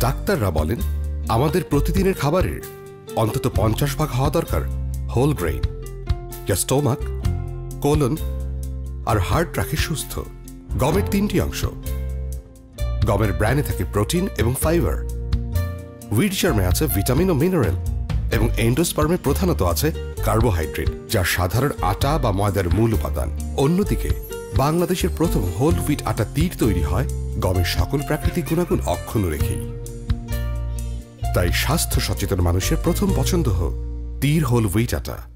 ডাক্তাররা বলেন আমাদের প্রতিদিনের খাবারের অন্তত 50% হওয়া দরকার হোল গ্রেইন, যা স্টোমাক, কোলন আর হার্ট রাখে সুস্থ। গমের 3টি অংশ। গমের ব্র্যানে থাকে প্রোটিন এবং ফাইবার, হুইট জার্মে আছে ভিটামিন ও মিনারেল, এবং এন্ডোস্পার্মে প্রধানত আছে কার্বোহাইড্রেট, যা সাধারণ আটা বা ময়দার মূল উপাদান। অন্যদিকে বাংলাদেশের প্রথম হোল হুইট আটা তীর তৈরি হয় গমের সকল প্রাকৃতিক গুণাগুণ অক্ষুণ্ণ রেখেই। তাই স্বাস্থ্য সচেতন মানুষের প্রথম পছন্দ হোক তীর হোল হুইট আটা।